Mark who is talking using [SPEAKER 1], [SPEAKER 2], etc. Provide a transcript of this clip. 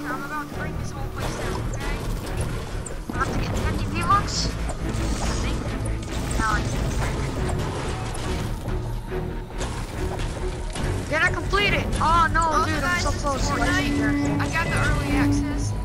[SPEAKER 1] building. I'm about to break this whole place down, okay?
[SPEAKER 2] I have to get 50 V-Bucks.
[SPEAKER 1] I think.
[SPEAKER 2] Did I complete it? Oh no, dude, I'm
[SPEAKER 1] guys,
[SPEAKER 2] so
[SPEAKER 1] this is
[SPEAKER 2] close.
[SPEAKER 1] Fortnite. I got the early access.